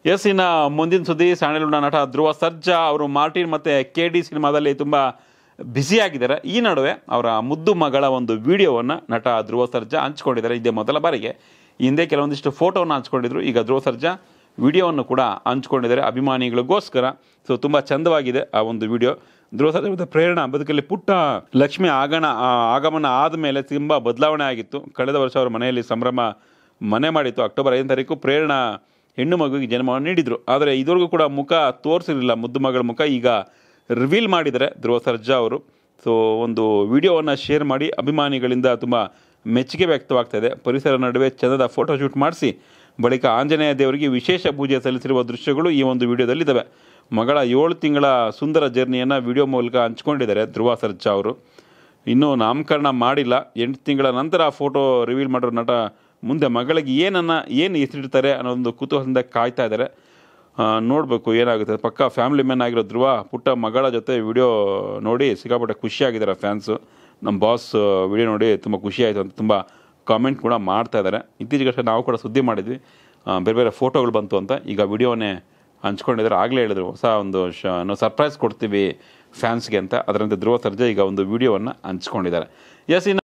S, ಇನ್ನು ಮುಂದಿನ ಸುದ್ದಿ ಸ್ಯಾಂಡಲ್ವುಡ್ನ ನಟ ಧ್ರುವ ಸರ್ಜಾ ಅವರು ಮಾರ್ಟಿನ್ ಮತ್ತು KD ಸಿನಿಮಾದಲ್ಲಿ ತುಂಬ ಬ್ಯುಸಿಯಾಗಿದ್ದಾರೆ. ಈ ನಡುವೆ ಅವರ ಮುದ್ದು ಮಗಳ ಒಂದು ವಿಡಿಯೋವನ್ನು ನಟ ಧ್ರುವ ಸರ್ಜಾ ಹಂಚ್ಕೊಂಡಿದ್ದಾರೆ. ಇದೇ ಮೊದಲ ಬಾರಿಗೆ. ಹಿಂದೆ ಕೆಲವೊಂದಿಷ್ಟು ಫೋಟೋವನ್ನು ಹಂಚ್ಕೊಂಡಿದ್ರು. ಈಗ ಧ್ರುವ ಸರ್ಜಾ ವಿಡಿಯೋವನ್ನು ಕೂಡ ಹಂಚ್ಕೊಂಡಿದ್ದಾರೆ ಅಭಿಮಾನಿಗಳಿಗೋಸ್ಕರ. ಸೊ ತುಂಬ ಚಂದವಾಗಿದೆ ಆ ಒಂದು ವಿಡಿಯೋ. ಧ್ರುವ ಸರ್ಜಾ ಮತ್ತು ಪ್ರೇರಣಾ ಬದುಕಲ್ಲಿ ಪುಟ್ಟ ಲಕ್ಷ್ಮಿ ಆಗಮನ ಆದಮೇಲೆ ತುಂಬ ಬದಲಾವಣೆ ಆಗಿತ್ತು. ಕಳೆದ ವರ್ಷ ಅವರ ಮನೆಯಲ್ಲಿ ಸಂಭ್ರಮ ಮನೆ ಮಾಡಿತ್ತು. ಅಕ್ಟೋಬರ್ 5ನೇ ತಾರೀಕು ಪ್ರೇರಣಾ ಹೆಣ್ಣು ಮಗುವಿಗೆ ಜನ್ಮವನ್ನು ನೀಡಿದರು. ಆದರೆ ಇದುವರೆಗೂ ಕೂಡ ಮುಖ ತೋರಿಸಿರಲಿಲ್ಲ, ಮುದ್ದು ಮಗಳ ಮುಖ. ಈಗ ರಿವೀಲ್ ಮಾಡಿದ್ದಾರೆ ಧ್ರುವ ಸರ್ಜಾ ಅವರು. ಸೊ ಒಂದು ವಿಡಿಯೋವನ್ನು ಶೇರ್ ಮಾಡಿ ಅಭಿಮಾನಿಗಳಿಂದ ತುಂಬ ಮೆಚ್ಚುಗೆ ವ್ಯಕ್ತವಾಗ್ತಾ ಇದೆ. ಪರಿಸರ ನಡುವೆ ಚಂದದ ಫೋಟೋಶೂಟ್ ಮಾಡಿಸಿ ಬಳಿಕ ಆಂಜನೇಯ ದೇವರಿಗೆ ವಿಶೇಷ ಪೂಜೆ ಸಲ್ಲಿಸಿರುವ ದೃಶ್ಯಗಳು ಈ ಒಂದು ವಿಡಿಯೋದಲ್ಲಿದ್ದಾವೆ. ಮಗಳ 7 ತಿಂಗಳ ಸುಂದರ ಜರ್ನಿಯನ್ನು ವಿಡಿಯೋ ಮೂಲಕ ಹಂಚ್ಕೊಂಡಿದ್ದಾರೆ ಧ್ರುವ ಸರ್ಜಾ ಅವರು. ಇನ್ನೂ ನಾಮಕರಣ ಮಾಡಿಲ್ಲ. 8 ತಿಂಗಳ ನಂತರ ಆ ಫೋಟೋ ರಿವೀಲ್ ಮಾಡಿರೋ ನಟ ಮುಂದೆ ಮಗಳಿಗೆ ಏನು ಹೆಸರಿಡ್ತಾರೆ ಅನ್ನೋದೊಂದು ಕುತೂಹಲದಿಂದ ಕಾಯ್ತಾ ಇದ್ದಾರೆ. ನೋಡಬೇಕು ಏನಾಗುತ್ತೆ. ಪಕ್ಕ ಫ್ಯಾಮಿಲಿ ಮ್ಯಾನ್ ಆಗಿರೋ ಧ್ರುವ ಪುಟ್ಟ ಮಗಳ ಜೊತೆ ವಿಡಿಯೋ ನೋಡಿ ಸಿಕ್ಕಾಪಟ್ಟೆ ಖುಷಿಯಾಗಿದ್ದಾರೆ ಫ್ಯಾನ್ಸು. ನಮ್ಮ ಬಾಸ್ ವಿಡಿಯೋ ನೋಡಿ ತುಂಬ ಖುಷಿಯಾಯಿತು ಅಂತ ತುಂಬ ಕಾಮೆಂಟ್ ಕೂಡ ಮಾಡ್ತಾ ಇದ್ದಾರೆ. ಇತ್ತೀಚೆಗಷ್ಟೇ ನಾವು ಕೂಡ ಸುದ್ದಿ ಮಾಡಿದ್ವಿ, ಬೇರೆ ಬೇರೆ ಫೋಟೋಗಳು ಬಂತು ಅಂತ. ಈಗ ವಿಡಿಯೋನೇ ಹಂಚ್ಕೊಂಡಿದ್ದಾರೆ. ಆಗಲೇ ಹೇಳಿದ್ರು ಹೊಸ ಒಂದು ಸರ್ಪ್ರೈಸ್ ಕೊಡ್ತೀವಿ ಫ್ಯಾನ್ಸ್ಗೆ ಅಂತ. ಅದರಂತೆ ಧ್ರುವ ಸರ್ಜಾ ಈಗ ಒಂದು ವಿಡಿಯೋವನ್ನು ಹಂಚ್ಕೊಂಡಿದ್ದಾರೆ. ಎಸ್, ಇನ್ನು